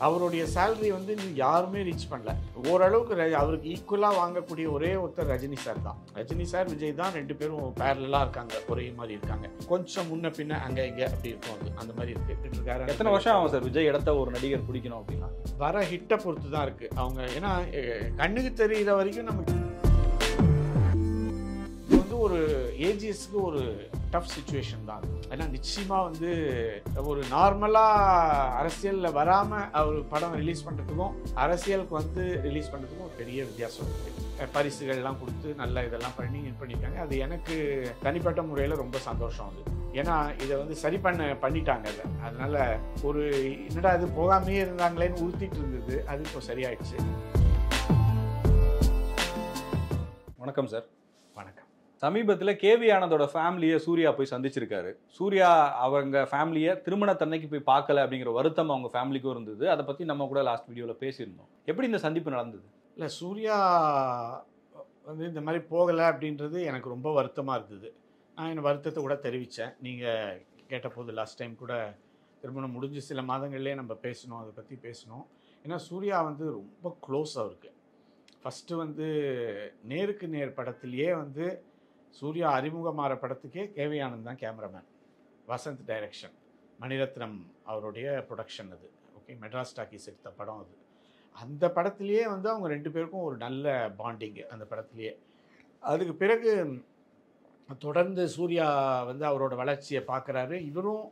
அவருடைய சேலரி வந்து இன்னும் யாருமே ரீச் பண்ணல. ஓரளவுக்கு அவருக்கு ஈக்குவலாக வாங்கக்கூடிய ஒரே ஒருத்தர் ரஜினி சார் தான். ரஜினி சார், விஜய் தான் 2 பேரும் பேரலாக இருக்காங்க, ஒரே மாதிரி இருக்காங்க. கொஞ்சம் முன்ன பின்ன அங்கே இங்கே அப்படி இருக்கும், அது அந்த மாதிரி இருக்கு. எத்தனை வருஷம் ஆகும் சார் விஜய் இடத்த ஒரு நடிகர் பிடிக்கணும் அப்படின்னா? வர ஹிட்டை பொறுத்து தான் இருக்கு அவங்க. ஏன்னா கண்ணுக்கு தெரிகிற வரைக்கும் நமக்கு வந்து ஒரு ஏஜிஎஸ்க்கு ஒரு டஃப் சிச்சுவேஷன் தான். ஏன்னா நிச்சயமாக வந்து ஒரு நார்மலாக அரசியலில் வராமல் அவர் படம் ரிலீஸ் பண்ணுறதுக்கும் அரசியலுக்கு வந்து ரிலீஸ் பண்ணுறதுக்கும் ஒரு பெரிய வித்தியாசம் இருக்குது. பரிசுகள்லாம் கொடுத்து நல்லா இதெல்லாம் பண்ணியிருக்காங்க. அது எனக்கு தனிப்பட்ட முறையில் ரொம்ப சந்தோஷம் அது. ஏன்னா இதை வந்து சரி பண்ணிட்டாங்க அதை. அதனால ஒரு என்னடா அது போகாமையே இருந்தாங்களேன்னு உறுத்திட்டு இருந்தது, அது இப்போ சரியாயிடுச்சு. வணக்கம் சார். வணக்கம். சமீபத்தில் கேவி ஆனந்தோட ஃபேமிலியை சூர்யா போய் சந்திச்சிருக்காரு. சூர்யா அவங்க ஃபேமிலியை திருமணத்தன்னைக்கு போய் பார்க்கல அப்படிங்கிற வருத்தம் அவங்க ஃபேமிலிக்கும் இருந்தது. அதை பற்றி நம்ம கூட லாஸ்ட் வீடியோவில் பேசியிருந்தோம். எப்படி இந்த சந்திப்பு நடந்தது? இல்லை, சூர்யா வந்து இந்த மாதிரி போகலை அப்படின்றது எனக்கு ரொம்ப வருத்தமாக இருந்தது. நான் என் வருத்தத்தை கூட தெரிவித்தேன். நீங்கள் கேட்டபோது லாஸ்ட் டைம் கூட திருமணம் முடிஞ்சு சில மாதங்கள்லேயே நம்ம பேசணும், அதை பற்றி பேசணும். ஏன்னா சூர்யா வந்து ரொம்ப க்ளோஸ் அவருக்கு. ஃபஸ்ட்டு வந்து நேருக்கு நேர் படத்துலேயே வந்து சூர்யா அறிமுகமாகிற படத்துக்கே கேவி ஆனந்த் தான் கேமராமேன். வசந்த் டைரக்ஷன், மணிரத்னம் அவருடைய ப்ரொடக்ஷன் அது. ஓகே, மெட்ராஸ் டாக்கீஸ் எடுத்த படம் அது. அந்த படத்துலேயே வந்து அவங்க 2 பேருக்கும் ஒரு நல்ல பாண்டிங்கு அந்த படத்துலேயே. அதுக்கு பிறகு தொடர்ந்து சூர்யா வந்து அவரோட வளர்ச்சியை பார்க்குறாரு. இவரும்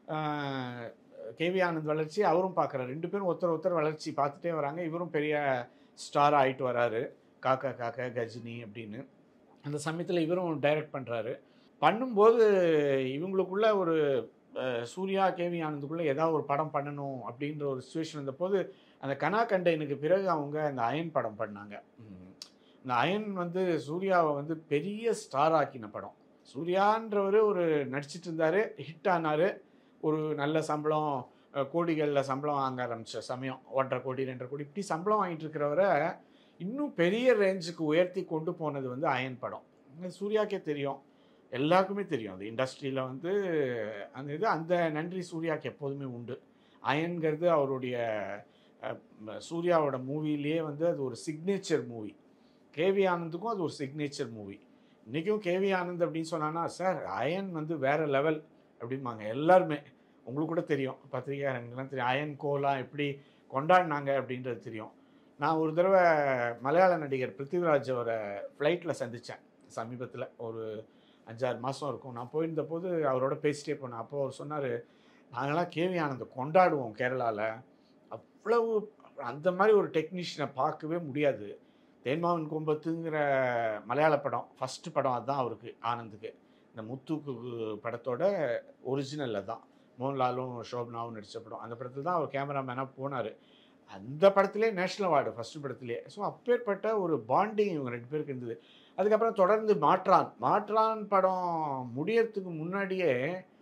கேவி ஆனந்த் வளர்ச்சி அவரும் பார்க்குறாரு. 2 பேரும் ஒருத்தர் வளர்ச்சி பார்த்துட்டே வராங்க. இவரும் பெரிய ஸ்டாராக ஆகிட்டு வராரு, காக்கா காக்கா கஜினி அப்படின்னு. அந்த சமயத்தில் இவரும் டைரக்ட் பண்ணுறாரு. பண்ணும்போது இவங்களுக்குள்ள ஒரு சூர்யா கேவி ஆனந்துக்குள்ளே ஏதாவது ஒரு படம் பண்ணணும் அப்படின்ற ஒரு சுச்சுவேஷன் இருந்தபோது அந்த கனா கண்டைனுக்கு பிறகு அவங்க அந்த அயன் படம் பண்ணாங்க. இந்த அயன் வந்து சூர்யாவை வந்து பெரிய ஸ்டார் ஆக்கின படம். சூர்யான்றவர் ஒரு நடிச்சிட்டு இருந்தார், ஹிட் ஆனார், ஒரு நல்ல சம்பளம், கோடிகளில் சம்பளம் வாங்க ஆரம்பித்த சமயம், 1.5 கோடி 2.5 கோடி இப்படி சம்பளம் வாங்கிட்டு இருக்கிறவரை இன்னும் பெரிய ரேஞ்சுக்கு உயர்த்தி கொண்டு போனது வந்து அயன் படம். சூர்யாக்கே தெரியும், எல்லாருக்குமே தெரியும். அது இண்டஸ்ட்ரியில் வந்து அந்த நன்றி சூர்யாவுக்கு எப்போதுமே உண்டு. அயன்கிறது அவருடைய சூர்யாவோட மூவிலேயே வந்து அது ஒரு சிக்னேச்சர் மூவி. கேவி ஆனந்துக்கும் அது ஒரு சிக்னேச்சர் மூவி. இன்றைக்கும் கேவி ஆனந்த் அப்படின்னு சொன்னான்னா, சார் அயன் வந்து வேறு லெவல் அப்படிம்பாங்க எல்லாருமே. உங்களுக்கு கூட தெரியும், பத்திரிகையாளர்கள்லாம் தெரியும், அயன் கோலாம் எப்படி கொண்டாடினாங்க அப்படின்றது தெரியும். நான் ஒரு தடவை மலையாள நடிகர் பிருத்திவிராஜ் அவரை ஃப்ளைட்டில் சந்தித்தேன் சமீபத்தில், ஒரு 5-6 மாதம் இருக்கும். நான் போயிருந்த போது அவரோட பேசிட்டே போனேன். அப்போது அவர் சொன்னார், நாங்களாம் கேவி ஆனந்தை கொண்டாடுவோம் கேரளாவில், அவ்வளவு அந்த மாதிரி ஒரு டெக்னீஷியனை பார்க்கவே முடியாது. தேன்மாவன் கும்பத்துங்கிற மலையாள படம், ஃபஸ்ட்டு படம் அதுதான் அவருக்கு, ஆனந்துக்கு. இந்த முத்துக்கு படத்தோட ஒரிஜினலில் தான் மோகன்லாலும் ஷோபனாவும் நடித்த படம். அந்த படத்தில் தான் அவர் கேமராமேனாக போனார். அந்த படத்திலே நேஷ்னல் அவார்டு ஃபஸ்ட்டு படத்துலேயே. ஸோ அப்பேற்பட்ட ஒரு பாண்டிங் இவங்க 2 பேருக்கு இருந்தது. அதுக்கப்புறம் தொடர்ந்து மாற்றான் படம் முடியறதுக்கு முன்னாடியே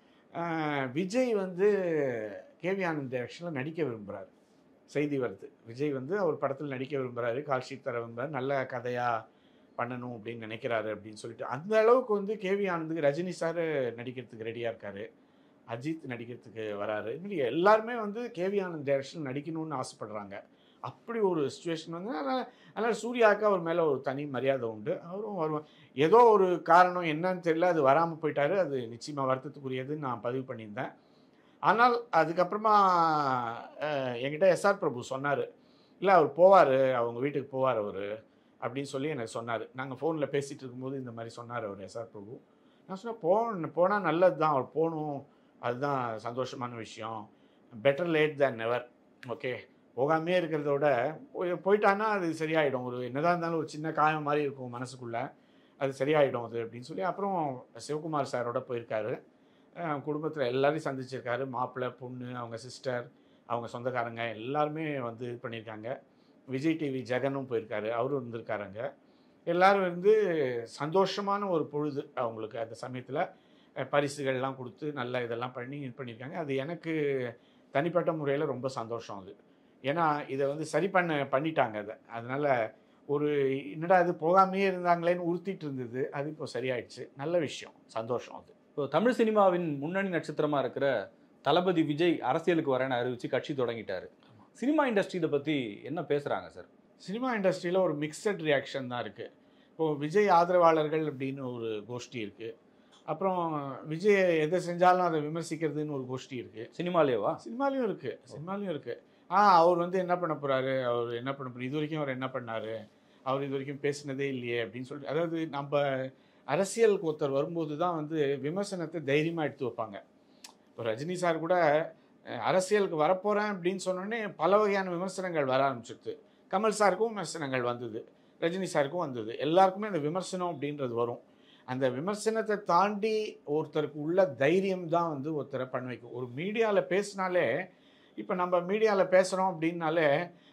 விஜய் வந்து கேவி ஆனந்த் டைரக்ஷனில் நடிக்க விரும்புகிறார். செய்தி வருது, விஜய் வந்து அவர் படத்தில் நடிக்க விரும்புகிறாரு, கால்ஷீட் தர விரும்புகிறார், நல்ல கதையாக பண்ணணும் அப்படின்னு நினைக்கிறாரு அப்படின்னு சொல்லிட்டு. அந்த அளவுக்கு வந்து கேவி ஆனந்துக்கு ரஜினி சார் நடிக்கிறதுக்கு ரெடியாக இருக்கார், அஜித் நடிக்கிறதுக்கு வராரு. இப்படி எல்லாருமே வந்து கேவி ஆனந்த் டைரக்ஷன் நடிக்கணும்னு ஆசைப்படுறாங்க. அப்படி ஒரு சுச்சுவேஷன் வந்து அதனால் சூர்யாவுக்கு அவர் மேலே ஒரு தனி மரியாதை உண்டு. அவரும் வருவார். ஏதோ ஒரு காரணம் என்னன்னு தெரியல, அது வராமல் போயிட்டார். அது நிச்சயமாக வருத்தத்துக்குரியதுன்னு நான் பதிவு பண்ணியிருந்தேன். ஆனால் அதுக்கப்புறமா என்கிட்ட எஸ்ஆர் பிரபு சொன்னார், இல்லை அவர் போவார், அவங்க வீட்டுக்கு போவார் அவர் அப்படின்னு சொல்லி எனக்கு சொன்னார். நாங்கள் ஃபோனில் பேசிகிட்டு இருக்கும்போது இந்த மாதிரி சொன்னார் அவர், எஸ்ஆர் பிரபு. நான் சொன்னேன், போனால் நல்லது தான், அவர் போகணும், அதுதான் சந்தோஷமான விஷயம். Better late than never. Okay, போகாமே இருக்கிறத விட போயிட்டான்னா அது சரியாயிடும். ஒரு என்னதான் இருந்தாலும் ஒரு சின்ன காயம் மாதிரி இருக்கும் மனசுக்குள்ளே, அது சரியாயிடும் அது அப்படின்னு சொல்லி. அப்புறம் சிவகுமார் சாரோட போயிருக்காரு, குடும்பத்தில் எல்லாரையும் சந்திச்சிருக்காரு. மாப்பிள்ளை, பொண்ணு, அவங்க சிஸ்டர், அவங்க சொந்தக்காரங்க எல்லாருமே வந்து இது பண்ணியிருக்காங்க. விஜய் டிவி ஜெகனும் போயிருக்காரு, அவரும் இருந்திருக்காருங்க. எல்லோரும் வந்து சந்தோஷமான ஒரு பொழுது அவங்களுக்கு. அந்த சமயத்தில் பரிசுகள்லாம் கொடுத்து நல்லா இதெல்லாம் இது பண்ணியிருக்காங்க. அது எனக்கு தனிப்பட்ட முறையில் ரொம்ப சந்தோஷம் அது. ஏன்னா இதை வந்து சரி பண்ணிட்டாங்க அதை. அதனால் ஒரு என்னடா இது போகாமையே இருந்தாங்களேன்னு உறுத்திட்டு இருந்தது, அது இப்போ சரியாயிடுச்சு. நல்ல விஷயம், சந்தோஷம் அது. இப்போ தமிழ் சினிமாவின் முன்னணி நட்சத்திரமாக இருக்கிற தளபதி விஜய் அரசியலுக்கு வரேன்னு அறிவித்து கட்சி தொடங்கிட்டார். சினிமா இண்டஸ்ட்ரி இதை பற்றி என்ன பேசுகிறாங்க சார்? சினிமா இண்டஸ்ட்ரியில் ஒரு மிக்சட் ரியாக்ஷன் தான் இருக்குது. இப்போது விஜய் ஆதரவாளர்கள் அப்படின்னு ஒரு கோஷ்டி இருக்குது. அப்புறம் விஜய் எதை செஞ்சாலும் அதை விமர்சிக்கிறதுன்னு ஒரு கோஷ்டி இருக்குது. சினிமாலேவா? சினிமாலையும் இருக்குது. அவர் வந்து என்ன பண்ண போகிறாரு, அவர் என்ன பண்ண போகிறார், இது வரைக்கும் அவர் என்ன பண்ணார், அவர் இது வரைக்கும் பேசினதே இல்லையே அப்படின்னு சொல்லிட்டு, அதாவது நம்ம அரசியலுக்கு ஒருத்தர் வரும்போது தான் வந்து விமர்சனத்தை தைரியமாக எடுத்து வைப்பாங்க. இப்போ ரஜினி சார் கூட அரசியலுக்கு வரப்போகிறேன் அப்படின்னு சொன்னோடனே பல வகையான விமர்சனங்கள் வர ஆரம்பிச்சிடுது. கமல் சாருக்கும் விமர்சனங்கள் வந்தது, ரஜினி சாருக்கும் வந்தது. எல்லாருக்குமே அந்த விமர்சனம் அப்படின்றது வரும். அந்த விமர்சனத்தை தாண்டி ஒருத்தருக்கு உள்ள தைரியம் தான் வந்து ஒருத்தரை பண்ண வைக்கும். ஒரு மீடியாவில் பேசினாலே, இப்போ நம்ம மீடியாவில் பேசுகிறோம் அப்படின்னாலே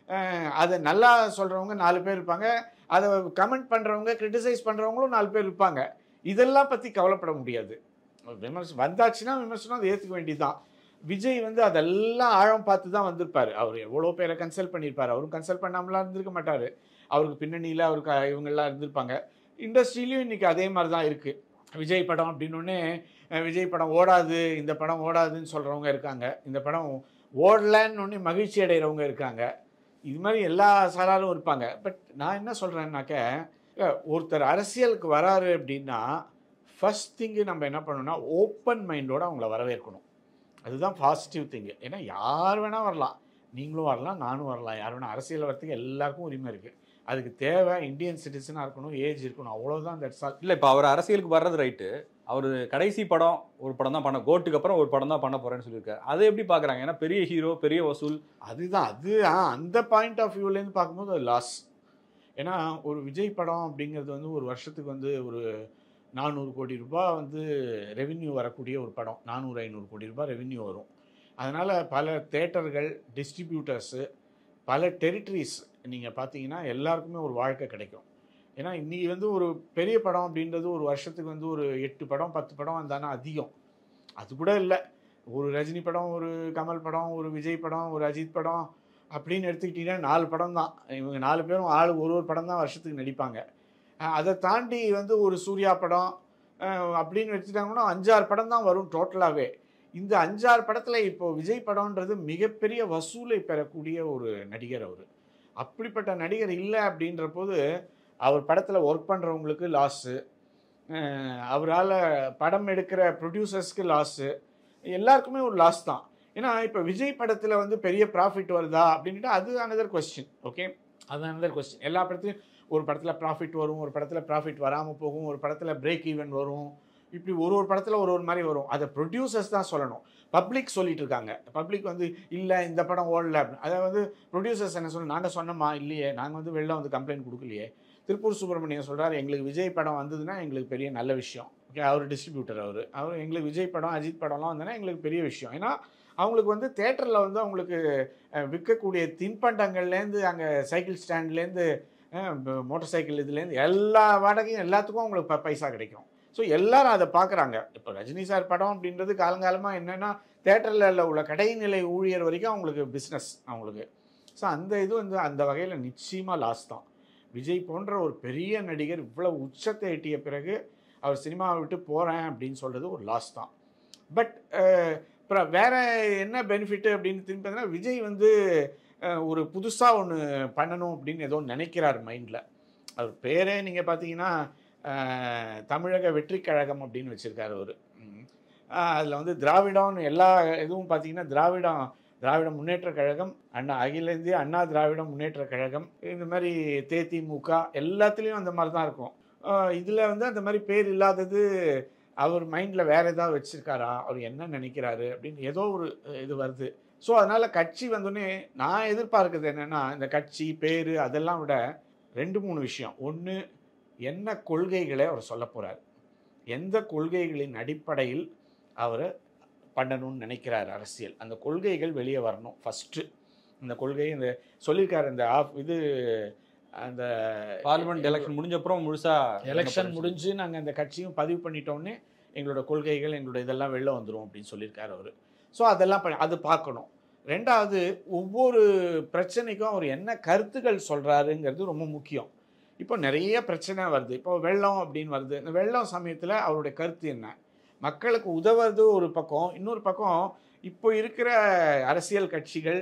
அதை நல்லா சொல்கிறவங்க 4 பேர் இருப்பாங்க, அதை கமெண்ட் பண்ணுறவங்க கிரிட்டிசைஸ் பண்ணுறவங்களும் 4 பேர் இருப்பாங்க. இதெல்லாம் பற்றி கவலைப்பட முடியாது. விமர்சனம் வந்தாச்சுன்னா விமர்சனம் அதை ஏற்றுக்க வேண்டியதுதான். விஜய் வந்து அதெல்லாம் ஆழம் பார்த்து தான் வந்திருப்பார். அவர் எவ்வளோ பேரை கன்சல்ட் பண்ணியிருப்பார். அவரும் கன்சல்ட் பண்ணாமலாம் இருந்திருக்க மாட்டார். அவருக்கு பின்னணியில் அவருக்கு இவங்கெல்லாம் இருந்திருப்பாங்க. இண்டஸ்ட்ரியிலையும் இன்றைக்கி அதே மாதிரி தான் இருக்குது. விஜய் படம் அப்படின்னோடனே விஜய் படம் ஓடாது, இந்த படம் ஓடாதுன்னு சொல்கிறவங்க இருக்காங்க. இந்த படம் ஓடலன்னு ஒன்று மகிழ்ச்சி அடைகிறவங்க இருக்காங்க. இது மாதிரி எல்லா சாராரும் இருப்பாங்க. பட் நான் என்ன சொல்கிறேன்னாக்க, ஒருத்தர் அரசியலுக்கு வராரு அப்படின்னா ஃபர்ஸ்ட் திங்கு நம்ம என்ன பண்ணணும்னா ஓப்பன் மைண்டோடு அவங்கள வரவேற்கணும். அதுதான் பாசிட்டிவ் திங்கு. ஏன்னா யார் வேணால் வரலாம், நீங்களும் வரலாம், நானும் வரலாம். யார் வேணால் அரசியல் வரத்துக்கு எல்லாருக்கும் உரிமை இருக்குது. அதுக்கு தேவை இந்தியன் சிட்டிசனாக இருக்கணும், ஏஜ் இருக்கணும், அவ்வளோதான். That's all. இல்லை, இப்போ அவர் அரசியலுக்கு வர்றது ரைட்டு. அவர் கடைசி படம் ஒரு படம் தான் கோட்டுக்கு அப்புறம் ஒரு படம் தான் பண்ண போகிறேன்னு சொல்லியிருக்காரு. அதை எப்படி பார்க்குறாங்க? ஏன்னா பெரிய ஹீரோ, பெரிய வசூல். அதுதான் அந்த பாயிண்ட் ஆஃப் வியூலேருந்து பார்க்கும்போது அது லாஸ். ஏன்னா ஒரு விஜய் படம் அப்படிங்கிறது வந்து ஒரு வருஷத்துக்கு வந்து ஒரு 400 கோடி ரூபாய் வந்து ரெவின்யூ வரக்கூடிய ஒரு படம். 400-500 கோடி ரூபாய் ரெவின்யூ வரும். அதனால் பல தேட்டர்கள், டிஸ்ட்ரிபியூட்டர்ஸு, பல டெரிட்டரிஸ் நீங்கள் பார்த்தீங்கன்னா எல்லாருக்குமே ஒரு வாழ்க்கை கிடைக்கும். ஏன்னா இன்றைக்கி வந்து ஒரு பெரிய படம் அப்படின்றது ஒரு வருஷத்துக்கு வந்து ஒரு 8 படம் 10 படம் வந்தானா அதிகம். அது கூட இல்லை, ஒரு ரஜினி படம், ஒரு கமல் படம், ஒரு விஜய் படம், ஒரு அஜித் படம் அப்படின்னு எடுத்துக்கிட்டிங்கன்னா 4 படம் தான். இவங்க 4 பேரும் ஒரு படம் தான் வருஷத்துக்கு நடிப்பாங்க. அதை தாண்டி வந்து ஒரு சூர்யா படம் அப்படின்னு எடுத்துட்டாங்கன்னா 5-6 படம் தான் வரும் டோட்டலாகவே. இந்த 5-6 படத்தில் இப்போது விஜய் படம்ன்றது மிகப்பெரிய வசூலை பெறக்கூடிய ஒரு நடிகர் அவர். அப்படிப்பட்ட நடிகர் இல்லை அப்படின்ற போது அவர் படத்தில் ஒர்க் பண்ணுறவங்களுக்கு லாஸு, அவரால் படம் எடுக்கிற ப்ரொடியூசர்ஸ்க்கு லாஸு, எல்லாருக்குமே ஒரு லாஸ் தான். ஏன்னா இப்போ விஜய் படத்தில் வந்து பெரிய ப்ராஃபிட் வருதா அப்படின்ட்டு அது அனதர் கொஸ்டின். ஓகே, அது அனதர் கொஸ்டின். எல்லா படத்துலையும் ஒரு படத்தில் ப்ராஃபிட் வரும், ஒரு படத்தில் ப்ராஃபிட் வராமல் போகும், ஒரு படத்தில் பிரேக் ஈவன் வரும். இப்படி ஒரு படத்தில் ஒரு மாதிரி வரும். அதை ப்ரொடியூசர்ஸ் தான் சொல்லணும். பப்ளிக் சொல்லிட்டு இருக்காங்க. பப்ளிக் வந்து இல்லை இந்த படம் ஓடல அப்படின்னு. அதை வந்து ப்ரொடியூசர்ஸ் என்ன சொல்லணும், நாங்கள் சொன்னோமா இல்லையே, நாங்கள் வந்து வெளில வந்து கம்ப்ளைண்ட் கொடுக்கலையே. திருப்பூர் சுப்பிரமணியம் சொல்கிறார், எங்களுக்கு விஜய் படம் வந்ததுன்னா எங்களுக்கு பெரிய நல்ல விஷயம். ஓகே, அவர் டிஸ்ட்ரிபியூட்டர், அவர் எங்களுக்கு விஜய் படம் அஜித் படம்லாம் வந்ததுன்னா எங்களுக்கு பெரிய விஷயம். ஏன்னா அவங்களுக்கு வந்து தேட்டரில் வந்து அவங்களுக்கு விற்கக்கூடிய தின்பண்டங்கள்லேருந்து அங்கே சைக்கிள் ஸ்டாண்ட்லேருந்து மோட்டார் சைக்கிள் இதுலேருந்து எல்லா வாடகையும் எல்லாத்துக்கும் அவங்களுக்கு பைசா கிடைக்கும். ஸோ எல்லாரும் அதை பார்க்குறாங்க. இப்போ ரஜினி சார் படம் அப்படின்றது காலங்காலமாக என்னென்னா தேட்டரில் உள்ள கடைநிலை ஊழியர் வரைக்கும் அவங்களுக்கு பிஸ்னஸ் அவங்களுக்கு. ஸோ அந்த இது வந்து அந்த வகையில் நிச்சயமாக லாஸ் தான். விஜய் போன்ற ஒரு பெரிய நடிகர் இவ்வளோ உச்சத்தை எட்டிய பிறகு அவர் சினிமாவை விட்டு போகிறேன் அப்படின்னு சொல்கிறது ஒரு லாஸ் தான். பட் அப்புறம் வேறு என்ன பெனிஃபிட்டு அப்படின்னு திரும்பி பார்த்தீங்கன்னா, விஜய் வந்து ஒரு புதுசாக ஒன்று பண்ணணும் அப்படின்னு ஏதோ நினைக்கிறார் மைண்டில். அவர் பேரே நீங்கள் பார்த்தீங்கன்னா தமிழக வெற்றி கழகம் அப்படின்னு வச்சுருக்காரு அவர். அதில் வந்து திராவிடம்னு எல்லா இதுவும் பார்த்தீங்கன்னா திராவிட முன்னேற்ற கழகம், அகில இந்திய அண்ணா திராவிட முன்னேற்ற கழகம், இந்த மாதிரி தேதிமுக எல்லாத்துலேயும் அந்த மாதிரி தான் இருக்கும். இதில் வந்து அந்த மாதிரி பேர் இல்லாதது அவர் மைண்டில் வேறு ஏதாவது வச்சுருக்காரா, அவர் என்ன நினைக்கிறாரு அப்படின்னு ஏதோ ஒரு இது வருது. ஸோ அதனால் கட்சி வந்தோடனே நான் எதிர்பார்க்குறது என்னென்னா, இந்த கட்சி பேர் அதெல்லாம் விட 2-3 விஷயம். ஒன்று, என்ன கொள்கைகளை அவர் சொல்ல போகிறார், எந்த கொள்கைகளின் அடிப்படையில் அவர் பண்ணணும்னு நினைக்கிறார் அரசியல், அந்த கொள்கைகள் வெளியே வரணும் ஃபஸ்ட்டு. இந்த கொள்கை இந்த சொல்லியிருக்காரு, இந்த இது அந்த பார்லிமெண்ட் எலெக்ஷன் முடிஞ்சப்புறம் முழுசாக எலெக்ஷன் முடிஞ்சு நாங்கள் இந்த கட்சியும் பதிவு பண்ணிட்டோன்னே எங்களோட கொள்கைகள் எங்களோட இதெல்லாம் வெளில வந்துடும் அப்படின்னு சொல்லியிருக்காரு அவர். ஸோ அதெல்லாம் அது பார்க்கணும். 2வது, ஒவ்வொரு பிரச்சனைக்கும் அவர் என்ன கருத்துக்கள் சொல்கிறாருங்கிறது ரொம்ப முக்கியம். இப்போ நிறைய பிரச்சனை வருது. இப்போ வெள்ளம் அப்படின்னு வருது. இந்த வெள்ளம் சமயத்தில் அவருடைய கருத்து என்ன, மக்களுக்கு உதவுறது ஒரு பக்கம், இன்னொரு பக்கம் இப்போ இருக்கிற அரசியல் கட்சிகள்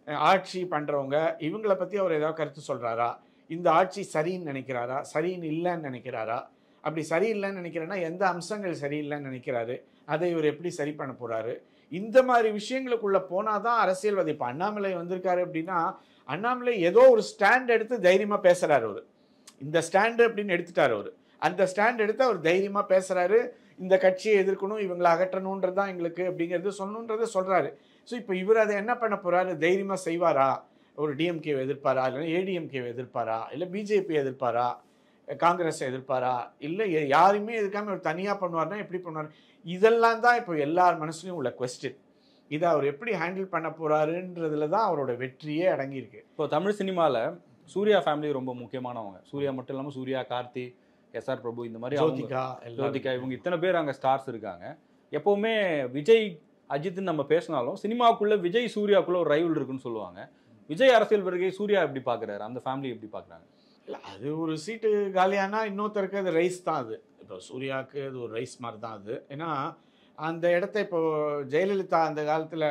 ஆட்சி பண்ணுறவங்க இவங்களை பற்றி அவர் ஏதாவது கருத்து சொல்கிறாரா, இந்த ஆட்சி சரின்னு நினைக்கிறாரா, சரின்னு இல்லைன்னு நினைக்கிறாரா, அப்படி சரியில்லைன்னு நினைக்கிறேன்னா எந்த அம்சங்கள் சரியில்லைன்னு நினைக்கிறாரு, அதை இவர் எப்படி சரி பண்ண போகிறாரு, இந்த மாதிரி விஷயங்களுக்குள்ளே போனால் தான் அரசியல்வாதி. இப்போ அண்ணாமலை வந்திருக்காரு அப்படின்னா அண்ணாமலை ஏதோ ஒரு ஸ்டாண்ட் எடுத்து தைரியமாக பேசுகிறாரு. அவர் இந்த ஸ்டாண்டு அப்படின்னு எடுத்துட்டார். அவர் அந்த ஸ்டாண்ட் எடுத்து அவர் தைரியமாக பேசுகிறாரு. இந்த கட்சியை எதிர்க்கணும், இவங்களை அகற்றணுன்றது தான் எங்களுக்கு அப்படிங்கிறது சொல்லணுன்றதை சொல்கிறாரு. ஸோ இப்போ இவர் அதை என்ன பண்ண போகிறாரு, தைரியமாக செய்வாரா, ஒரு டிஎம்கேவை எதிர்ப்பாரா, இல்லைன்னா ஏடிஎம்கேவை எதிர்ப்பாரா, இல்லை பிஜேபி எதிர்ப்பாரா, காங்கிரஸை எதிர்ப்பாரா, இல்லை யாருமே எதிர்க்காமல் அவர் தனியாக பண்ணுவார்னா எப்படி பண்ணுவார், இதெல்லாம் தான் இப்போ எல்லார் மனசுலையும் உள்ள கொஸ்டின். இதை அவர் எப்படி ஹேண்டில் பண்ண போகிறாருன்றதுல தான் அவரோட வெற்றியே அடங்கியிருக்கு. இப்போ தமிழ் சினிமாவில் சூர்யா ஃபேமிலி ரொம்ப முக்கியமானவங்க. சூர்யா மட்டும் இல்லாமல் சூர்யா, கார்த்தி, எஸ்ஆர் பிரபு, இந்த மாதிரி ஜோதிகா, இவங்க இத்தனை பேர் அங்கே ஸ்டார்ஸ் இருக்காங்க. எப்போவுமே விஜய் அஜித்னு நம்ம பேசினாலும் சினிமாவுக்குள்ள விஜய் சூர்யாவுக்குள்ள ஒரு ரைவல் இருக்குன்னு சொல்லுவாங்க. விஜய் அரசியல் வருகை சூர்யா எப்படி பார்க்குறாரு, அந்த ஃபேமிலி எப்படி பார்க்குறாங்க? இல்லை, அது ஒரு சீட்டு காலியானா இன்னொருத்தருக்கு அது ரைஸ் தான். அது இப்போ சூர்யாவுக்கு அது ஒரு ரைஸ் மாதிரி தான் அது. ஏன்னா அந்த இடத்த இப்போது ஜெயலலிதா அந்த காலத்தில்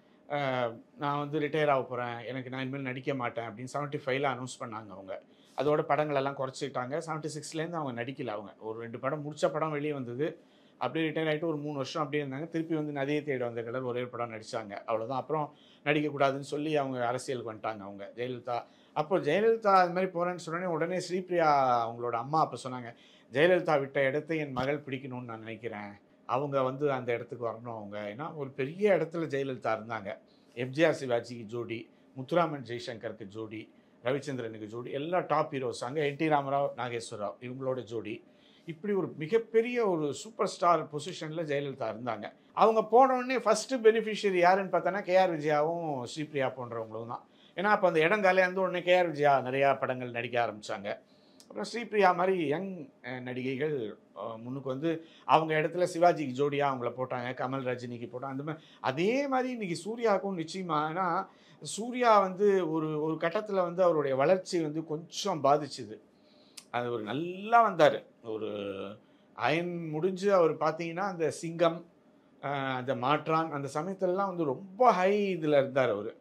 நான் வந்து ரிட்டையர் ஆக போகிறேன், நான் இனிமேல் நடிக்க மாட்டேன் அப்படின்னு 75ல் அனௌன்ஸ் பண்ணாங்க. அவங்க அதோட படங்களெல்லாம் குறைச்சிக்கிட்டாங்க. 76லேருந்து அவங்க நடிக்கல. அவங்க ஒரு 2 படம் முடித்த படம் வெளியே வந்தது. அப்படியே ரிட்டையர் ஆகிட்டு ஒரு 3 வருஷம் அப்படியே இருந்தாங்க. திருப்பி வந்து நதியை தேடி வந்த கடல் ஒரே ஒரு படம் நடித்தாங்க, அவ்வளோதான். அப்புறம் நடிக்கக்கூடாதுன்னு சொல்லி அவங்க அரசியலுக்கு வந்துட்டாங்க அவங்க ஜெயலலிதா. அப்போ ஜெயலலிதா அது மாதிரி போகிறேன்னு சொன்னோடனே உடனே ஸ்ரீபிரியா அவங்களோட அம்மா அப்போ சொன்னாங்க, ஜெயலலிதா விட்ட இடத்த என் மகள் பிடிக்கணும்னு நான் நினைக்கிறேன், அவங்க வந்து அந்த இடத்துக்கு வரணும். அவங்க ஏன்னா ஒரு பெரிய இடத்துல ஜெயலலிதா இருந்தாங்க. எம்ஜிஆர் சிவாஜிக்கு ஜோடி, முத்துராமன் ஜெய்சங்கருக்கு ஜோடி, ரவிச்சந்திரனுக்கு ஜோடி, எல்லா டாப் ஹீரோஸ் அங்கே. என்டி ராமராவ், நாகேஸ்வரராவ் இவங்களோட ஜோடி. இப்படி ஒரு மிகப்பெரிய ஒரு சூப்பர் ஸ்டார் பொசிஷனில் ஜெயலலிதா இருந்தாங்க. அவங்க போனோடனே ஃபஸ்ட்டு பெனிஃபிஷியரி யாருன்னு பார்த்தோன்னா கேஆர் விஜயாவும் ஸ்ரீபிரியா போன்றவங்களும் தான். ஏன்னா அப்போ அந்த இடம் காலியாக இருந்த உடனே கேஆர் விஜயா நிறையா படங்கள் நடிக்க ஆரம்பித்தாங்க. அப்புறம் ஸ்ரீபிரியா மாதிரி யங் நடிகைகள் முன்னுக்கு வந்து அவங்க இடத்துல சிவாஜிக்கு ஜோடியாக அவங்கள போட்டாங்க, கமல் ரஜினிக்கு போட்டாங்க. அந்த மாதிரி அதே மாதிரி இன்றைக்கி சூர்யாவுக்கும் நிச்சயமாக. ஏன்னா சூர்யா வந்து ஒரு கட்டத்தில் வந்து அவருடைய வளர்ச்சி வந்து கொஞ்சம் பாதிச்சுது. அது ஒரு நல்லா வந்தார். ஒரு அயன் முடிஞ்சு அவர் பார்த்தீங்கன்னா அந்த சிங்கம், அந்த மாற்றான், அந்த சமயத்துலலாம் வந்து ரொம்ப ஹை இதில் இருந்தார் அவர்.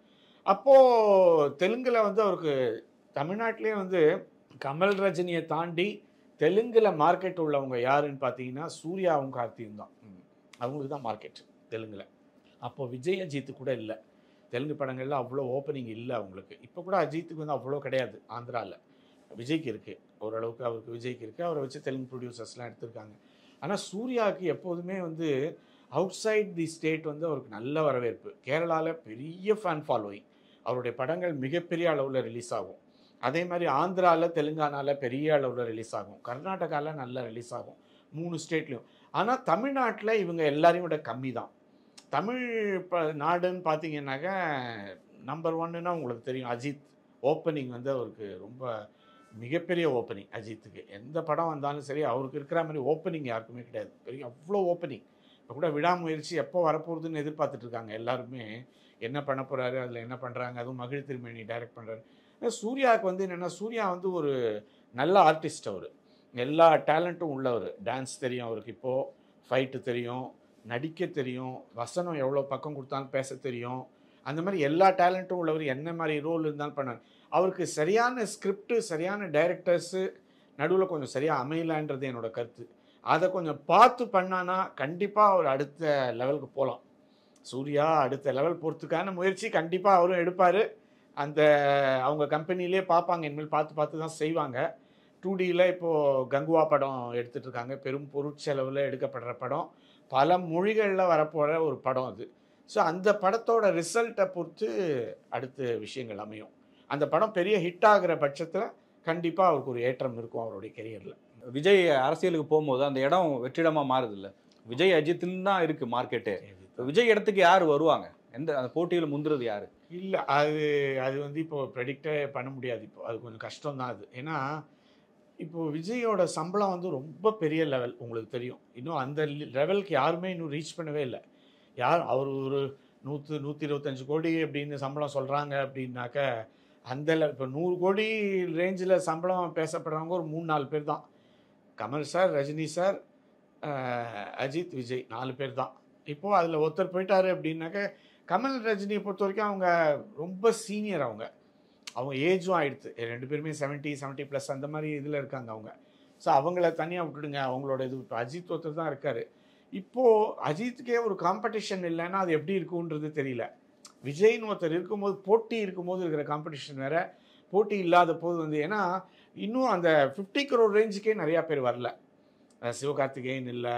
அப்போது தெலுங்கில் வந்து அவருக்கு தமிழ்நாட்டிலே வந்து கமல் ரஜினியை தாண்டி தெலுங்கில் மார்க்கெட் உள்ளவங்க யாருன்னு பார்த்தீங்கன்னா சூர்யாவும் கார்த்தியும் தான். அவங்களுக்கு தான் மார்க்கெட் தெலுங்கில். அப்போது விஜய் அஜித்து கூட இல்லை. தெலுங்கு படங்களில் அவ்வளோ ஓப்பனிங் இல்லை அவங்களுக்கு. இப்போ கூட அஜித்துக்கு வந்து அவ்வளோ கிடையாது. ஆந்திராவில் விஜய்க்கு இருக்குது ஓரளவுக்கு, அவருக்கு விஜய்க்கு இருக்குது. அவரை வச்சு தெலுங்கு ப்ரொடியூசர்ஸ்லாம் எடுத்திருக்காங்க. ஆனால் சூர்யாவுக்கு எப்போதுமே வந்து அவுட் சைட் தி ஸ்டேட் வந்து அவருக்கு நல்ல வரவேற்பு. கேரளாவில் பெரிய ஃபேன் ஃபாலோயிங். அவருடைய படங்கள் மிகப்பெரிய அளவில் ரிலீஸ் ஆகும். அதே மாதிரி ஆந்திராவில், தெலுங்கானாவில் பெரிய அளவில் ரிலீஸ் ஆகும். கர்நாடகாவில் நல்லா ரிலீஸ் ஆகும், 3 ஸ்டேட்லேயும். ஆனால் தமிழ்நாட்டில் இவங்க எல்லாரையும் விட கம்மி தான். தமிழ் நாடுன்னு பார்த்தீங்கன்னாக்கா நம்பர் 1ன்னா உங்களுக்கு தெரியும் அஜித். ஓப்பனிங் வந்து அவருக்கு ரொம்ப மிகப்பெரிய ஓப்பனிங் அஜித்துக்கு. எந்த படம் வந்தாலும் சரி அவருக்கு இருக்கிற மாதிரி ஓப்பனிங் யாருக்குமே கிடையாது. பெரிய அவ்வளோ ஓப்பனிங். இப்போ கூட விடாமுயற்சி எப்போ வரப்போகுதுன்னு எதிர்பார்த்துட்ருக்காங்க எல்லாருமே. என்ன பண்ண போகிறாரு, அதில் என்ன பண்ணுறாங்க, அதுவும் மகிழ் திருமேனி டைரக்ட் பண்ணுறாரு. சூர்யாவுக்கு வந்து என்னென்னா, சூர்யா வந்து ஒரு நல்ல ஆர்டிஸ்ட். அவர் எல்லா டேலண்ட்டும் உள்ளவர். டான்ஸ் தெரியும் அவருக்கு, இப்போது ஃபைட்டு தெரியும், நடிக்க தெரியும், வசனம் எவ்வளோ பக்கம் கொடுத்தாலும் பேச தெரியும். அந்த மாதிரி எல்லா டேலண்ட்டும் உள்ளவர். என்ன மாதிரி ரோல் இருந்தாலும் பண்ணார். அவருக்கு சரியான ஸ்கிரிப்டு, சரியான டைரக்டர்ஸு நடுவில் கொஞ்சம் சரியாக அமையலான்றது என்னோடய கருத்து. அதை கொஞ்சம் பார்த்து பண்ணானா கண்டிப்பாக அவர் அடுத்த லெவலுக்கு போகலாம். சூர்யா அடுத்த லெவல் போகிறதுக்கான முயற்சி கண்டிப்பாக அவரும் எடுப்பார். அந்த அவங்க கம்பெனிலே பார்ப்பாங்க, இனிமேல் பார்த்து தான் செய்வாங்க. 2Dயில் இப்போது கங்குவா படம் எடுத்துகிட்ருக்காங்க. பெரும் பொருட்செலவில் எடுக்கப்படுற படம், பல மொழிகளில் வரப்போகிற ஒரு படம் அது. ஸோ அந்த படத்தோட ரிசல்ட்டை பொறுத்து அடுத்த விஷயங்கள் அமையும். அந்த படம் பெரிய ஹிட் ஆகிற பட்சத்தில் கண்டிப்பாக அவருக்கு ஒரு ஏற்றம் இருக்கும் அவருடைய கெரியரில். விஜய் அரசியலுக்கு போகும்போது அந்த இடம் வெற்றிடமாக மாறுது இல்லை, விஜய் அஜித்துன்னு தான் இருக்குது மார்க்கெட்டு. விஜய் இடத்துக்கு யார் வருவாங்க, எந்த அந்த போட்டியில் முந்துறது யார்? இல்லை, அது வந்து இப்போது ப்ரெடிக்டே பண்ண முடியாது. இப்போ அது கொஞ்சம் கஷ்டம்தான் அது. ஏன்னா இப்போது விஜயோட சம்பளம் வந்து ரொம்ப பெரிய லெவல், உங்களுக்கு தெரியும். இன்னும் அந்த லெவலுக்கு யாருமே இன்னும் ரீச் பண்ணவே இல்லை. அவர் ஒரு 100-125 கோடி அப்படின்னு சம்பளம் சொல்கிறாங்க அப்படின்னாக்க, அந்த இப்போ 100 கோடி ரேஞ்சில் சம்பளம் பேசப்படுறவங்க ஒரு 3-4 பேர் தான். கமல் சார், ரஜினி சார், அஜித், விஜய் 4 பேர் தான். இப்போது அதில் ஒருத்தர் போயிட்டார் அப்படின்னாக்க கமல் ரஜினியை பொறுத்த வரைக்கும் அவங்க ரொம்ப சீனியர், அவங்க ஏஜும் ஆயிடுது, 2 பேருமே 70+ அந்த மாதிரி இதில் இருக்காங்க அவங்க. ஸோ அவங்கள தனியாக விட்டுடுங்க, அவங்களோட இது. இப்போ அஜித் ஒருத்தர் தான் இருக்கார். இப்போது அஜித்துக்கே ஒரு காம்படிஷன் இல்லைன்னா அது எப்படி இருக்குன்றது தெரியல. விஜய்னு ஒருத்தர் இருக்கும்போது, போட்டி இருக்கும்போது இருக்கிற காம்படிஷன் வேறு, போட்டி இல்லாத போது வந்து, ஏன்னா இன்னும் அந்த 50 crore ரேஞ்சுக்கே நிறையா பேர் வரல. சிவகார்த்திகேயன் இல்லை,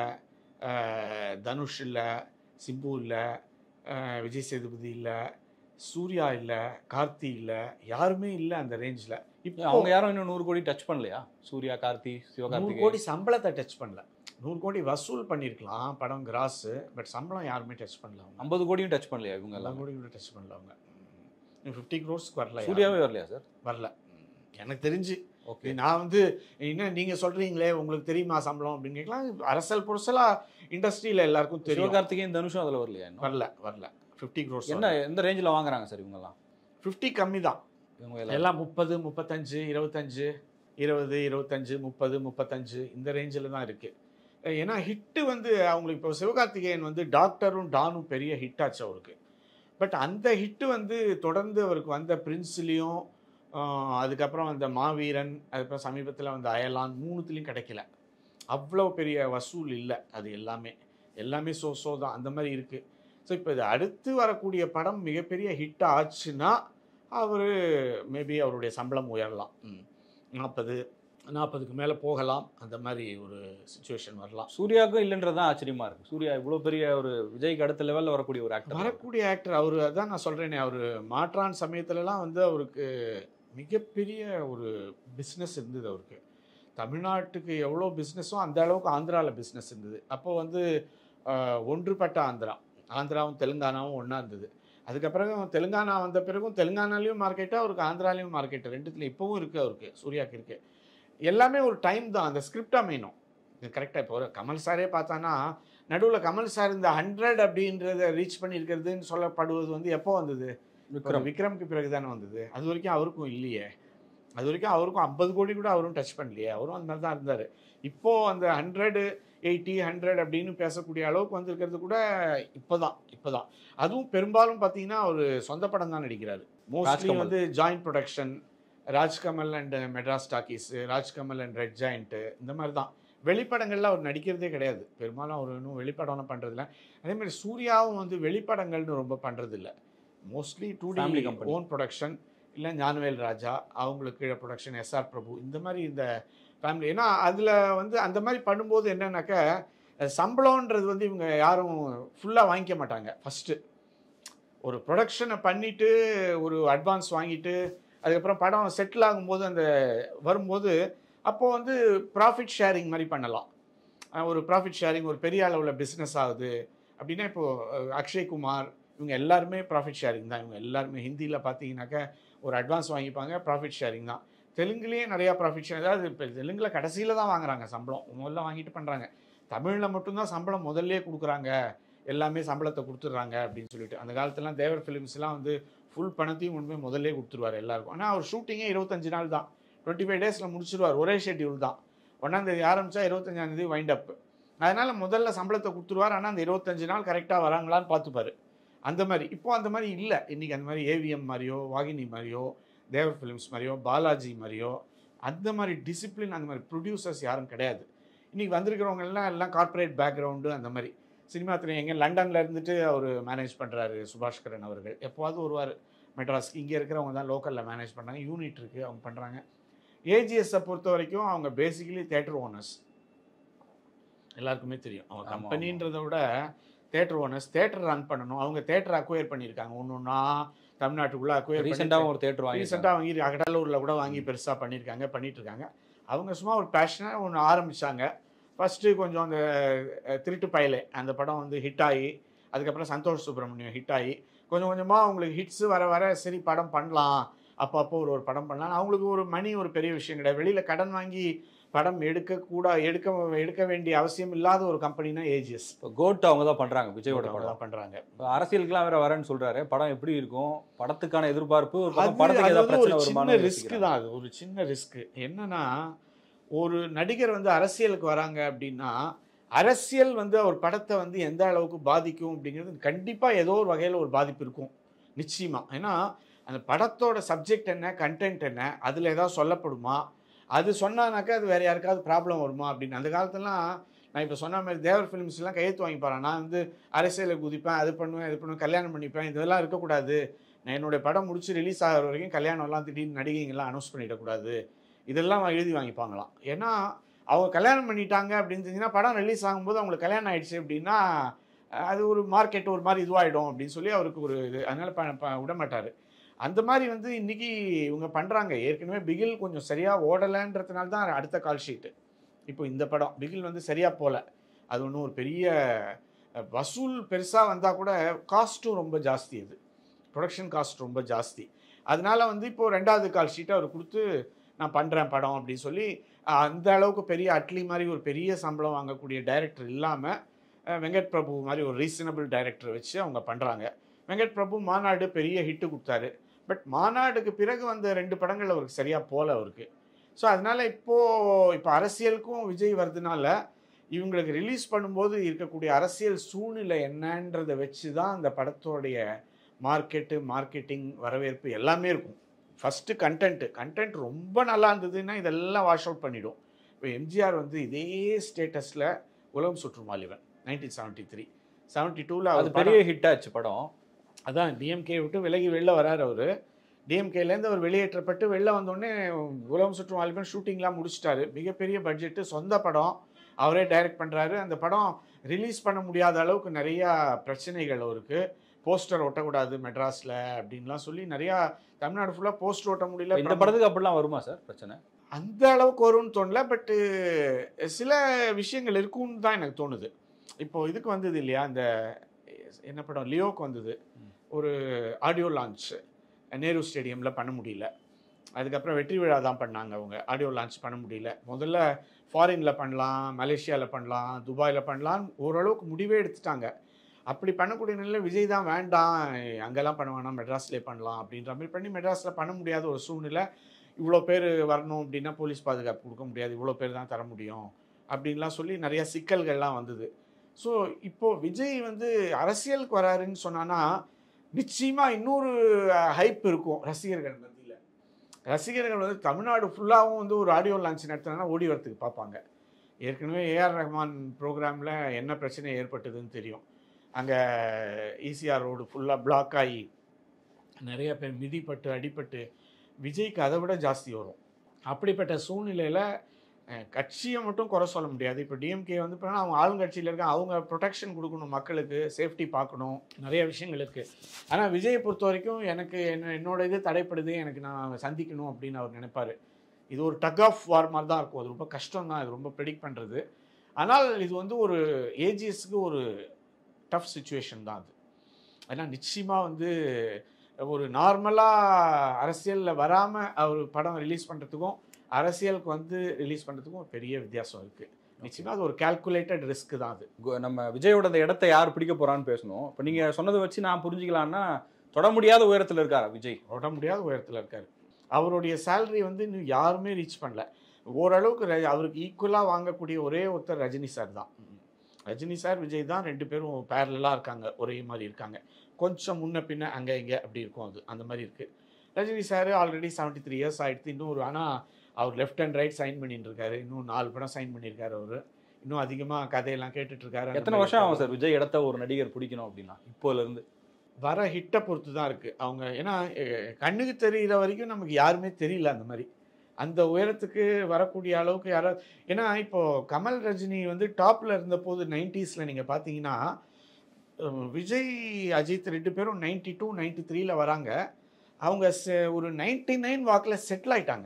தனுஷ் இல்லை, சிம்பு இல்லை, விஜய் சேதுபதி இல்லை, சூர்யா இல்லை, கார்த்தி இல்லை, யாருமே இல்லை அந்த ரேஞ்சில். இப்போ அவங்க யாரும் இன்னும் 100 கோடி டச் பண்ணலையா? சூர்யா, கார்த்தி, 100 கோடி சம்பளத்தை டச் பண்ணல. 100 கோடி வசூல் பண்ணியிருக்கலாம் படம் கிராஸு, பட் சம்பளம் யாருமே டச் பண்ணல. 50 கோடியும் டச் பண்ணலையா இவங்க? 50 கோடி கூட டச் பண்ணல அவங்க. 50 crores வரல. சூர்யாவே வரலையா சார்? வரல எனக்கு தெரிஞ்சு. ஓகே, நான் வந்து என்ன நீங்கள் சொல்கிறீங்களே, உங்களுக்கு தெரியுமா சம்பளம் அப்படின்னு கேட்கலாம். அரசல் புரசலாக இண்டஸ்ட்ரியில் எல்லாருக்கும் தெரியும். சிவகார்த்திகேயன், தனுஷும் அதில் வரலையா? வரல 50 crores. என்ன எந்த ரேஞ்சில் வாங்குறாங்க சார் இவங்கெல்லாம்? 50 கம்மி தான் இவங்க எல்லாம். 30, 35, 25, 20, 25, 30, 35 இந்த ரேஞ்சில் தான் இருக்குது. ஏன்னா ஹிட்டு வந்து அவங்களுக்கு இப்போ சிவகார்த்திகேயன் வந்து டாக்டரும் டானும் பெரிய ஹிட் ஆச்சு அவருக்கு. பட் அந்த ஹிட்டு வந்து தொடர்ந்து அவருக்கு வந்த பிரின்ஸ்லேயும், அதுக்கப்புறம் அந்த மாவீரன், அதுக்கப்புறம் சமீபத்தில் வந்த அயலான், 3த்துலேயும் கிடைக்கல. அவ்வளோ பெரிய வசூல் இல்லை. அது எல்லாமே சோ தான் அந்த மாதிரி இருக்குது. ஸோ இப்போ இது அடுத்து வரக்கூடிய படம் மிகப்பெரிய ஹிட் ஆச்சுன்னா அவர் மேபி அவருடைய சம்பளம் உயரலாம். 40க்கு மேலே போகலாம். அந்த மாதிரி ஒரு சுச்சுவேஷன் வரலாம். சூர்யாவுக்கும் இல்லைன்றது தான் ஆச்சரியமா இருக்கு. சூர்யா இவ்வளோ பெரிய ஒரு விஜய்க்கு அடுத்த லெவலில் வரக்கூடிய ஒரு ஆக்டர். அவர் அதான் நான் சொல்கிறேனே, அவர் மாற்றான் சமயத்துலலாம் வந்து அவருக்கு மிகப்பெரிய ஒரு பிஸ்னஸ் இருந்தது. அவருக்கு தமிழ்நாட்டுக்கு எவ்வளோ பிஸ்னஸோ அந்த அளவுக்கு ஆந்திராவில் பிஸ்னஸ் இருந்தது. அப்போ வந்து ஒன்றுபட்ட ஆந்திராவும் தெலுங்கானாவும் ஒன்றா இருந்தது. அதுக்கப்புறம் தெலுங்கானா வந்த பிறகும் தெலுங்கானாலையும் மார்க்கெட்டு, அவருக்கு ஆந்திராலையும் மார்க்கெட்டு, ரெண்டுத்துலையும் இப்போவும் இருக்குது. அவருக்கு சூர்யாவுக்கு இருக்குது. எல்லாமே ஒரு டைம் தான். அந்த ஸ்கிரிப்ட் அமையணும் கரெக்டாக. இப்போ கமல் சாரே பார்த்தானா, நடுவில் கமல் சார் இந்த 100 அப்படின்றத ரீச் பண்ணியிருக்கிறதுன்னு சொல்லப்படுவது வந்து எப்போ வந்தது? விக்ரம்க்கு பிறகு தானே வந்தது. அது வரைக்கும் அவருக்கும் இல்லையே. அது வரைக்கும் அவருக்கும் 50 கோடி கூட அவரும் டச் பண்ணலையே. அவரும் அந்த மாதிரி தான் இருந்தார். இப்போது அந்த 100, 80, 100 அப்படின்னு பேசக்கூடிய அளவுக்கு வந்திருக்கிறது கூட இப்போ தான். அதுவும் பெரும்பாலும் பார்த்தீங்கன்னா அவர் சொந்த படம் தான் நடிக்கிறாரு. மோஸ்ட்லி வந்து joint production, Rajkamal and Madras Talkies, Rajkamal and Red Giant, இந்த மாதிரி தான். வெளிப்படங்களில் அவர் நடிக்கிறதே கிடையாது. பெரும்பாலும் அவர் இன்னும் வெளிப்படம்லாம் பண்ணுறதில்ல. அதேமாதிரி சூர்யாவும் வந்து வெளிப்படங்கள்னு ரொம்ப பண்ணுறதில்ல. மோஸ்ட்லி 2D ஓன் ப்ரொடக்ஷன், இல்லை ஞானவேல் ராஜா அவங்களுக்கு கீழே ப்ரொடக்ஷன், SR பிரபு, இந்த மாதிரி இந்த ஃபேமிலி. ஏன்னா அதில் வந்து அந்த மாதிரி பண்ணும்போது என்னன்னாக்கா, சம்பளம்ன்றது வந்து இவங்க யாரும் ஃபுல்லாக வாங்கிக்க மாட்டாங்க. ஃபஸ்ட்டு ஒரு ப்ரொடக்ஷனை பண்ணிவிட்டு ஒரு அட்வான்ஸ் வாங்கிட்டு அதுக்கப்புறம் படம் செட்டில் ஆகும்போது அந்த வரும்போது அப்போது வந்து ப்ராஃபிட் ஷேரிங் மாதிரி பண்ணலாம். ஒரு ப்ராஃபிட் ஷேரிங், ஒரு பெரிய அளவில் பிஸ்னஸ் ஆகுது அப்படின்னா, இப்போது அக்ஷய்குமார் இவங்க எல்லாருமே ப்ராஃபிட் ஷேரிங் தான். இவங்க எல்லாருமே ஹிந்தியில் பார்த்தீங்கன்னாக்கா ஒரு அட்வான்ஸ் வாங்கிப்பாங்க, ப்ராஃபிட் ஷேரிங் தான். தெலுங்குலேயே நிறையா ப்ராஃபிட் ஷேர், அதாவது இப்போ தெலுங்கில் கடைசியில் தான் வாங்குறாங்க சம்பளம், முதல்ல வாங்கிட்டு பண்ணுறாங்க. தமிழில் மட்டும்தான் சம்பளம் முதல்லே கொடுக்குறாங்க, எல்லாமே சம்பளத்தை கொடுத்துட்றாங்க அப்படின்னு சொல்லிட்டு. அந்த காலத்துலாம் தேவர் ஃபிலிம்ஸ்லாம் வந்து ஃபுல் பணத்தையும் உண்மையை முதல்லே கொடுத்துருவார் எல்லாருக்கும். ஆனால் அவர் ஷூட்டிங்கே 25 நாள் தான், 25 டேஸில் முடிச்சிடுவார். ஒரே ஷெட்யூல் தான். 1ஆம் தேதி ஆரம்பித்தா 25ஆம் தேதி வைண்ட் அப். அதனால் முதல்ல சம்பளத்தை கொடுத்துருவார். ஆனால் அந்த 25 நாள் கரெக்டாக வராங்களான்னு பார்த்துப்பார். அந்த மாதிரி இப்போது அந்த மாதிரி இல்லை. இன்றைக்கி அந்த மாதிரி AVM மாதிரியோ, வாகினி மாதிரியோ, தேவர் ஃபிலிம்ஸ் மாதிரியோ, பாலாஜி மாதிரியோ அந்த மாதிரி டிசிப்ளின், அந்த மாதிரி ப்ரொடியூசர்ஸ் யாரும் கிடையாது. இன்றைக்கி வந்திருக்கிறவங்கெல்லாம் எல்லாம் கார்ப்பரேட் பேக்ரவுண்டு. அந்த மாதிரி சினிமா துறை எங்கே லண்டனில் இருந்துட்டு அவர் மேனேஜ் பண்ணுறாரு. சுபாஷ்கரன் அவர்கள் எப்போவாவது வருவார் மெட்ராஸ்க்கு. இங்கே இருக்கிறவங்க தான் லோக்கலில் மேனேஜ் பண்ணுறாங்க. யூனிட் இருக்குது, அவங்க பண்ணுறாங்க. AGSஐ பொறுத்த வரைக்கும் அவங்க பேசிக்கலி தேட்டர் ஓனர்ஸ். எல்லாருக்குமே தெரியும், அவங்க கம்பெனின்றதை விட தேட்டர் ஓனர்ஸ். தேட்டர் ரன் பண்ணணும். அவங்க தேட்டர் அக்வயர் பண்ணியிருக்காங்க. ஒன்றுன்னா தமிழ்நாட்டுக்குள்ளே அக்வயர் ரீசெண்டாக ஒரு தேட்டர் வாங்கி அகடலூரில் கூட வாங்கி பெருசாக பண்ணியிருக்காங்க. அவங்க சும்மா ஒரு பேஷனாக ஒன்று ஆரம்பித்தாங்க. ஃபஸ்ட்டு கொஞ்சம் அந்த திருட்டு பயலே அந்த படம் வந்து ஹிட் ஆகி, அதுக்கப்புறம் சந்தோஷ் சுப்ரமணியம் ஹிட் ஆகி, கொஞ்சம் கொஞ்சமாக அவங்களுக்கு ஹிட்ஸு வர சரி படம் பண்ணலாம், அப்பப்போ ஒரு படம் பண்ணலாம். அவங்களுக்கு ஒரு மணி ஒரு பெரிய விஷயம் கிடையாது. வெளியில் கடன் வாங்கி படம் எடுக்க வேண்டிய அவசியம் இல்லாத ஒரு கம்பெனினா AGS. இப்போ கோட் அவங்க தான் பண்ணுறாங்க, விஜயோட படம் தான் பண்ணுறாங்க. அரசியலுக்குலாம் வேற வரேன்னு சொல்கிறாரு. படம் எப்படி இருக்கும், படத்துக்கான எதிர்பார்ப்பு, ஒரு சின்ன ரிஸ்க்கு தான். அது ஒரு சின்ன ரிஸ்க்கு. என்னன்னா, ஒரு நடிகர் வந்து அரசியலுக்கு வராங்க அப்படின்னா அரசியல் வந்து அவர் படத்தை வந்து எந்த அளவுக்கு பாதிக்கும் அப்படிங்கிறது கண்டிப்பாக ஏதோ ஒரு வகையில் ஒரு பாதிப்பு இருக்கும் நிச்சயமாக. ஏன்னா அந்த படத்தோட சப்ஜெக்ட் என்ன, கண்டென்ட் என்ன, அதில் ஏதாவது சொல்லப்படுமா, அது சொன்னானாக்கா அது வேறு யாருக்காவது ப்ராப்ளம் வருமா அப்படின்னு. அந்த காலத்துலாம் நான் இப்போ சொன்ன மாதிரி தேவர் ஃபிலிம்ஸ்லாம் கையெழுத்து வாங்கி போகிறேன், நான் வந்து அரசியலை குதிப்பேன், அது பண்ணுவேன், இது பண்ணுவேன், கல்யாணம் பண்ணிப்பேன், இதெல்லாம் இருக்கக்கூடாது, நான் என்னுடைய படம் முடிச்சு ரிலீஸ் ஆகிற வரைக்கும் கல்யாணம்லாம் திடீர்னு நடிகைங்கெல்லாம் அனௌன்ஸ் பண்ணிடக்கூடாது, இதெல்லாம் எழுதி வாங்கிப்பாங்களாம். ஏன்னா அவங்க கல்யாணம் பண்ணிட்டாங்க அப்படின்னு தெரிஞ்சுன்னா படம் ரிலீஸ் ஆகும்போது அவங்களுக்கு கல்யாணம் ஆயிடுச்சு அப்படின்னா அது ஒரு மார்க்கெட் ஒரு மாதிரி இதுவாகிடும் அப்படின்னு சொல்லி அவருக்கு ஒரு இது, அதனால் விட மாட்டார். அந்த மாதிரி வந்து இன்றைக்கி இவங்க பண்ணுறாங்க. ஏற்கனவே பிகில் கொஞ்சம் சரியாக ஓடலைன்றதுனால தான் அடுத்த கால் ஷீட்டு. இப்போ இந்த படம் பிகில் வந்து சரியாக போகல, அது ஒன்றும் ஒரு பெரிய வசூல் பெருசாக வந்தால் கூட காஸ்ட்டும் ரொம்ப ஜாஸ்தி, அது ப்ரொடக்ஷன் காஸ்ட் ரொம்ப ஜாஸ்தி. அதனால வந்து இப்போது 2வது கால் ஷீட்டை அவர் கொடுத்து நான் பண்ணுறேன் படம் அப்படின்னு சொல்லி அந்த அளவுக்கு பெரிய அட்லி மாதிரி ஒரு பெரிய சம்பளம் வாங்கக்கூடிய டைரக்டர் இல்லாமல் வெங்கட் பிரபு மாதிரி ஒரு ரீசனபிள் டைரக்டர் வச்சு அவங்க பண்ணுறாங்க. வெங்கட் பிரபு மாநாடு பெரிய ஹிட்டு கொடுத்தாரு. பட் மாநாடுக்கு பிறகு வந்த 2 படங்கள் அவருக்கு சரியாக போகல அவருக்கு. ஸோ அதனால் இப்போ அரசியலுக்கும் விஜய் வருதுனால இவங்களுக்கு ரிலீஸ் பண்ணும்போது இருக்கக்கூடிய அரசியல் சூழ்நிலை என்னன்றதை வச்சு தான் அந்த படத்தோடைய மார்க்கெட்டிங் வரவேற்பு எல்லாமே இருக்கும். ஃபஸ்ட்டு கண்டென்ட் ரொம்ப நல்லா இருந்ததுன்னா இதெல்லாம் வாஷ் அவுட் பண்ணிவிடும். இப்போ எம்ஜிஆர் வந்து இதே ஸ்டேட்டஸில் உலகம் சுற்றும் வாலிபன் 1973 72ல் அது பெரிய ஹிட் ஆச்சு படம். அதான் டிஎம்கே விட்டு வெளில வராரு அவர். டிஎம்கேலேருந்து அவர் வெளியேற்றப்பட்டு வெளில வந்தோடனே உலகம் சுற்றும் வாலிபன் ஷூட்டிங்லாம் முடிச்சிட்டாரு. மிகப்பெரிய பட்ஜெட்டு, சொந்த படம், அவரே டைரக்ட் பண்ணுறாரு. அந்த படம் ரிலீஸ் பண்ண முடியாத அளவுக்கு நிறையா பிரச்சனைகள் அவருக்கு. போஸ்டர் ஒட்டக்கூடாது மெட்ராஸில் அப்படின்லாம் சொல்லி நிறையா தமிழ்நாடு ஃபுல்லாக போஸ்டர் ஒட்ட முடியல. இந்த படத்துக்கு அப்படிலாம் வருமா சார் பிரச்சனை? அந்த அளவுக்கு வரும்னு தோணல, பட்டு சில விஷயங்கள் இருக்குன்னு தான் எனக்கு தோணுது. இப்போது இதுக்கு வந்தது இல்லையா, இந்த என்ன படம் லியோக்கு வந்தது, ஒரு ஆடியோ லான்ச் நேரு ஸ்டேடியமில் பண்ண முடியல. அதுக்கப்புறம் வெற்றி விழா தான் பண்ணாங்க, அவங்க ஆடியோ லான்ச் பண்ண முடியல. முதல்ல ஃபாரினில் பண்ணலாம், மலேசியாவில் பண்ணலாம், துபாயில் பண்ணலாம், ஓரளவுக்கு முடிவே எடுத்துட்டாங்க. அப்படி பண்ணக்கூடிய நிலையில் விஜய் தான் வேண்டாம், அங்கெல்லாம் பண்ண வேணாம், மெட்ராஸ்லேயே பண்ணலாம் அப்படின்ற மாதிரி பண்ணி மெட்ராஸில் பண்ண முடியாத ஒரு சூழ்நிலை. இவ்வளோ பேர் வரணும் அப்படின்னா போலீஸ் பாதுகாப்பு கொடுக்க முடியாது, இவ்வளோ பேர் தான் தர முடியும் அப்படின்லாம் சொல்லி நிறையா சிக்கல்கள்லாம் வந்தது. ஸோ இப்போது விஜய் வந்து அரசியலுக்கு வராருன்னு சொன்னான்னா நிச்சயமாக இன்னொரு ஹைப் இருக்கும் ரசிகர்கள் மத்தியில். ரசிகர்கள் வந்து தமிழ்நாடு ஃபுல்லாகவும் வந்து ஒரு ஆடியோ லான்ச் நடத்தினா ஓடி வரத்துக்கு பார்ப்பாங்க. ஏற்கனவே ஏஆர் ரஹ்மான் ப்ரோக்ராமில் என்ன பிரச்சனை ஏற்பட்டதுன்னு தெரியும். அங்கே ஈசிஆர் ரோடு ஃபுல்லாக பிளாக் ஆகி நிறைய பேர் மிதிப்பட்டு அடிப்பட்டு விஜய்க்கு அதை விட ஜாஸ்தி வரும். அப்படிப்பட்ட சூழ்நிலையில் கட்சியை மட்டும் குறை சொல்ல முடியாது. இப்போ டிஎம்கே வந்து இப்போ அவங்க ஆளுங்கட்சியில் இருக்காங்க, அவங்க ப்ரொடெக்ஷன் கொடுக்கணும், மக்களுக்கு சேஃப்டி பார்க்கணும், நிறைய விஷயங்கள் இருக்குது. ஆனால் விஜயை பொறுத்த வரைக்கும் எனக்கு என்னோட இது தடைப்படுது, எனக்கு நான் சந்திக்கணும் அப்படின்னு அவர் நினைப்பார். இது ஒரு டக் ஆஃப் வார் மாதிரி தான் இருக்கும். அது ரொம்ப கஷ்டம் தான், இது ரொம்ப ப்ரெடிக்ட் பண்ணுறது. ஆனால் இது வந்து ஒரு ஏஜிஎஸ்க்கு ஒரு டஃப் சுச்சுவேஷன் தான் அது. ஏன்னா நிச்சயமாக வந்து ஒரு நார்மலாக அரசியலில் வராமல் அவர் படம் ரிலீஸ் பண்ணுறதுக்கும் அரசியலுக்கு வந்து ரிலீஸ் பண்ணுறதுக்கும் ஒரு பெரிய வித்தியாசம் இருக்குது. நிச்சயமாக அது ஒரு கால்குலேட்டட் ரிஸ்க் தான் அது. நம்ம விஜயோட அந்த இடத்த யார் பிடிக்க போகிறான்னு பேசணும். இப்போ நீங்கள் சொன்னதை வச்சு நான் புரிஞ்சுக்கலான்னா தொட முடியாத உயரத்தில் இருக்கார் விஜய். தொட முடியாத உயரத்தில் இருக்கார். அவருடைய சேலரி வந்து இன்னும் யாருமே ரீச் பண்ணல. ஓரளவுக்கு அவருக்கு ஈக்குவலாக வாங்கக்கூடிய ஒரே ஒருத்தர் ரஜினி சார் தான். ரஜினி சார் விஜய் தான் 2 பேரும் பேரலாக இருக்காங்க, ஒரே மாதிரி இருக்காங்க. கொஞ்சம் முன்ன பின்ன அங்கே இங்கே அப்படி இருக்கும், அது அந்த மாதிரி இருக்குது. ரஜினி சார் ஆல்ரெடி 73 இயர்ஸ் ஆகிடுது. இன்னும் ஆனால் அவர் லெஃப்ட் அண்ட் ரைட் சைன் பண்ணிட்டு இருக்காரு. இன்னும் 4 படம் சைன் பண்ணியிருக்காரு. அவர் இன்னும் அதிகமாக கதையெல்லாம் கேட்டுட்ருக்காரு. எத்தனை வருஷம் ஆகும் சார் விஜய் இடத்த ஒரு நடிகர் பிடிக்கணும் அப்படின்னா? இப்போலேருந்து வர ஹிட்டை பொறுத்து தான் இருக்குது அவங்க. ஏன்னா கண்ணுக்கு தெரிகிற வரைக்கும் நமக்கு யாருமே தெரியல அந்த மாதிரி அந்த உயரத்துக்கு வரக்கூடிய அளவுக்கு யாராவது. ஏன்னா இப்போது கமல் ரஜினி வந்து டாப்பில் இருந்த போது 90s நீங்கள் பார்த்தீங்கன்னா விஜய் அஜித் 2 பேரும் 92 93ல் வராங்க. அவங்க ஒரு 99 வாக்கில் செட்டில் ஆயிட்டாங்க.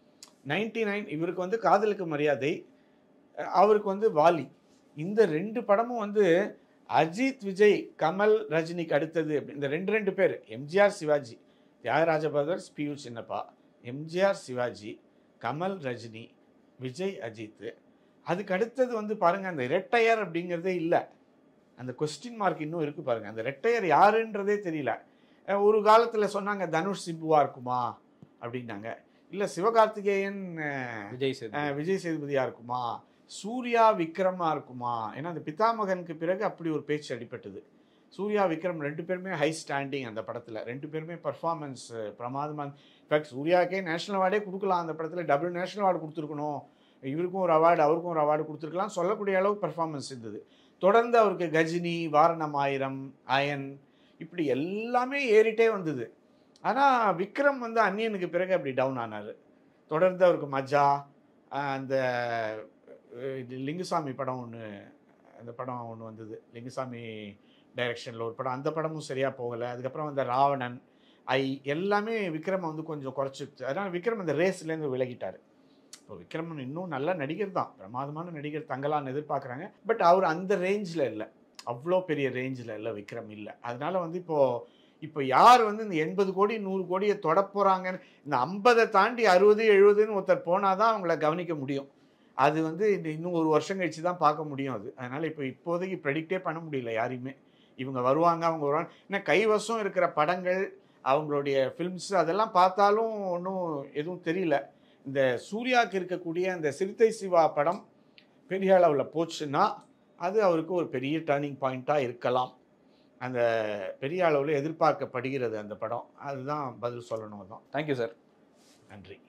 99 இவருக்கு வந்து காதலுக்கு மரியாதை, அவருக்கு வந்து வாலி. இந்த 2 படமும் வந்து அஜித் விஜய் கமல் ரஜினிக்கு அடுத்தது. இந்த 2 பேர் எம்ஜிஆர் சிவாஜி, தியாகராஜ பிரதர்ஸ் பியூ சின்னப்பா, எம்ஜிஆர் சிவாஜி, கமல் ரஜினி, விஜய் அஜித். அதுக்கு அடுத்தது வந்து பாருங்கள் அந்த ரெட்டையர் அப்படிங்கிறதே இல்லை. அந்த கொஸ்டின் மார்க் இன்னும் இருக்குது பாருங்கள். அந்த ரெட்டையர் யாருன்றதே தெரியல. ஒரு காலத்தில் சொன்னாங்க தனுஷ் சிம்புவா இருக்குமா அப்படின்னாங்க. இல்லை சிவகார்த்திகேயன் விஜய் சேதுபதியாக இருக்குமா, சூர்யா விக்ரமா இருக்குமா? ஏன்னா அந்த பிதாமகனுக்கு பிறகு அப்படி ஒரு பேச்சு அடிபட்டது. சூர்யா விக்ரம் 2 பேருமே ஹை ஸ்டாண்டிங் அந்த படத்தில். 2 பேருமே பர்ஃபார்மன்ஸ் பிரமாதமாக. இன்ஃபேக்ட் சூர்யாக்கே நேஷனல் அவார்டே கொடுக்கலாம் அந்த படத்தில். டபுள் நேஷனல் அவார்டு கொடுத்துருக்கணும், இவருக்கும் ஒரு அவார்டு அவருக்கும் ஒரு அவார்டு கொடுத்துருக்கலாம், சொல்லக்கூடிய அளவுக்கு பர்ஃபார்மன்ஸ் இருந்தது. தொடர்ந்து அவருக்கு கஜினி, வாரணம் ஆயிரம், அயன் இப்படி எல்லாமே ஏறிட்டே வந்தது. ஆனால் விக்ரம் வந்து அந்நியனுக்கு பிறகு அப்படி டவுன் ஆனார். தொடர்ந்து அவருக்கு மஜா, அந்த லிங்குசாமி படம் ஒன்று, அந்த படம் ஒன்று வந்தது, லிங்குசாமி டைரக்ஷனில் ஒரு படம், அந்த படமும் சரியாக போகலை. அதுக்கப்புறம் அந்த ராவணன், எல்லாமே விக்ரம் வந்து கொஞ்சம் குறைச்சிடுச்சு. அதனால் விக்ரம் அந்த ரேஸ்லேருந்து விலகிட்டார். இப்போ விக்ரமன் இன்னும் நல்ல நடிகர் தான், பிரமாதமான நடிகர், தங்கலான்னு எதிர்பார்க்குறாங்க. பட் அவர் அந்த ரேஞ்சில் இல்லை, அவ்வளோ பெரிய ரேஞ்சில் இல்லை விக்ரம் இல்லை. அதனால வந்து இப்போ யார் வந்து இந்த 80 கோடி 100 கோடியை தொட போகிறாங்கன்னு, இந்த 50 தாண்டி 60 70ன்னு ஒருத்தர் போனால் தான் அவங்கள கவனிக்க முடியும். அது வந்து இன்னும் ஒரு வருஷம் கழிச்சு தான் பார்க்க முடியும் அது. அதனால் இப்போதைக்கு ப்ரெடிக்டே பண்ண முடியல யாரையுமே. இவங்க வருவாங்க, அவங்க வருவாங்க. ஏன்னா கைவசம் இருக்கிற படங்கள், அவங்களுடைய ஃபிலிம்ஸ் அதெல்லாம் பார்த்தாலும் ஒன்றும் எதுவும் தெரியல. இந்த சூர்யாவுக்கு இருக்கக்கூடிய அந்த சிறுத்தை சிவா படம் பெரிய அளவில் போச்சுன்னா அது அவருக்கு ஒரு பெரிய டர்னிங் பாயிண்ட்டாக இருக்கலாம். அந்த பெரிய அளவில் எதிர்பார்க்கப்படுகிறது அந்த படம். அதுதான் பதில் சொல்லணும். தான். Thank you sir. நன்றி.